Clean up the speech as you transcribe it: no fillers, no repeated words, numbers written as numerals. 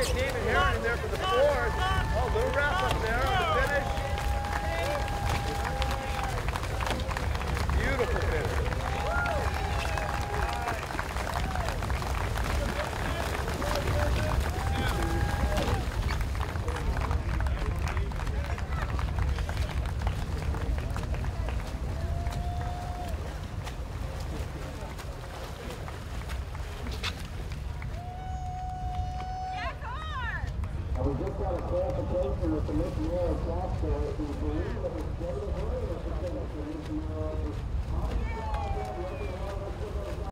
get David Heron in there for the fourth. Oh, little wrap up there on the finish. Beautiful finish. We just got a clarification with the Miss Mary Castro. We believe that it's scheduled for